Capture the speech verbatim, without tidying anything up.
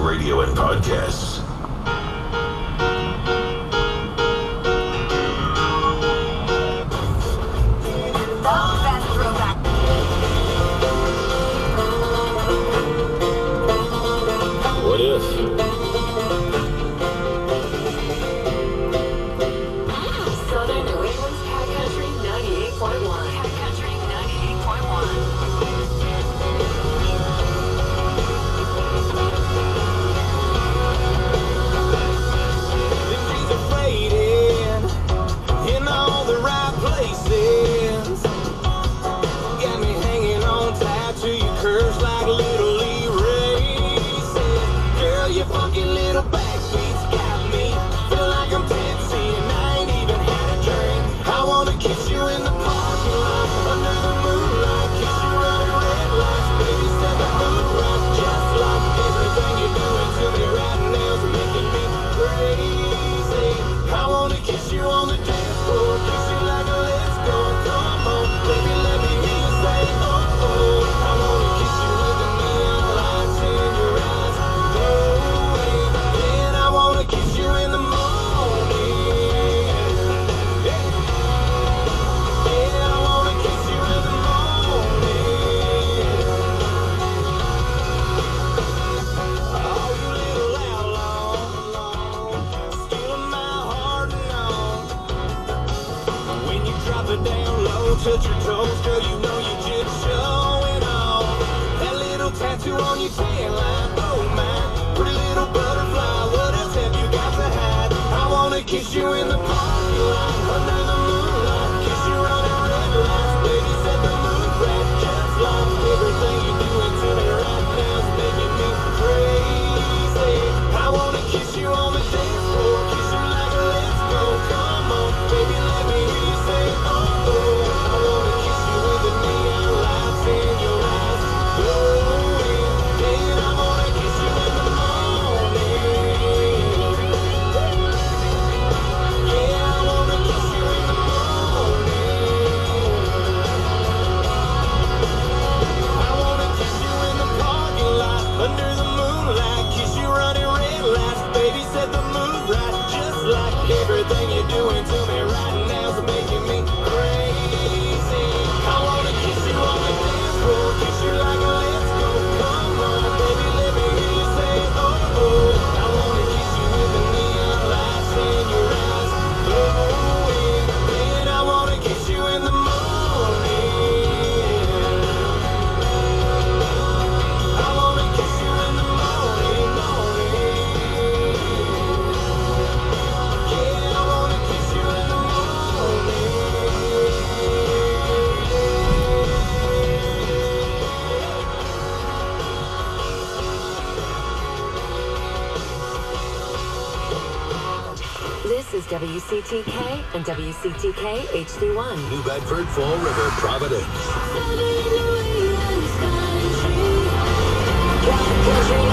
radio and podcasts. What if? Southern New England's Cat Country ninety-eight point one. Cat Country ninety-eight point one. Victories are fading in all the right places. Got me hanging on tight to your curves like little Lee races. Girl, your funky little backbeats got me. Feel like I'm tipsy and I ain't even had a drink. I wanna kiss you in the parking lot under the moonlight. Kiss you running red lights, baby, set the mood right. Just like everything you're doing to me right now is making me crazy. I wanna kiss you on the dance floor, kiss you like a let's go. Come on, baby, let me hear you say oh oh. I wanna kiss you with the neon lights in your eyes glowing. Then I wanna kiss you in the morning. Yeah, yeah, I wanna kiss you in the morning. Oh, you little outlaw, stealing my heart and all. When you drop it down low, touch your toes, girl, you know you just showing off. That little tattoo on your tan line, oh my, pretty little butterfly, what else have you got to hide? I wanna kiss you in the parking lot, under the moonlight, kiss you running red lights, baby, set the mood right, just like everything you're doing to me right now is making me crazy. I wanna kiss you on the dance floor, kiss you like a let's go. Come on, baby, let me hear you say oh oh. I wanna kiss you with the neon lights in your eyes glowing. Then I wanna kiss you in the morning. Yeah, I wanna kiss you in the morning. I wanna kiss you in the parking lot under the moonlight, kiss you running red lights, baby, set the mood right. Just like everything you're doing to me right now is making me crazy. I wanna kiss you on the dance floor, kiss you like a let's go. Come on, baby, let me hear you say oh oh. I wanna kiss you with the neon lights in your eyes glowing. Then I wanna kiss you in the morning. I wanna kiss you in the morning, morning. Yeah, I wanna kiss you in the morning. This is W C T K and W C T K H D one. New Bedford, Fall River, Providence. Cat Country